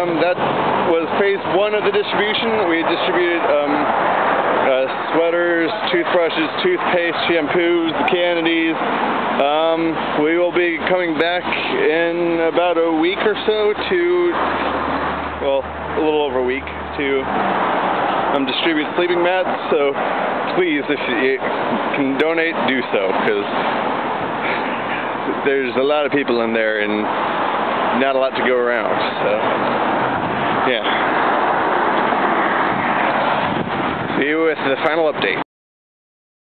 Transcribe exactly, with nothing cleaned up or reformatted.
Um, that was phase one of the distribution. We distributed um, uh, sweaters, toothbrushes, toothpaste, shampoos, the candies. Um, we will be coming back in about a week or so to, well, a little over a week to um, distribute sleeping mats. So please, if you can donate, do so, because there's a lot of people in there and not a lot to go around. So, yeah. See you with the final update.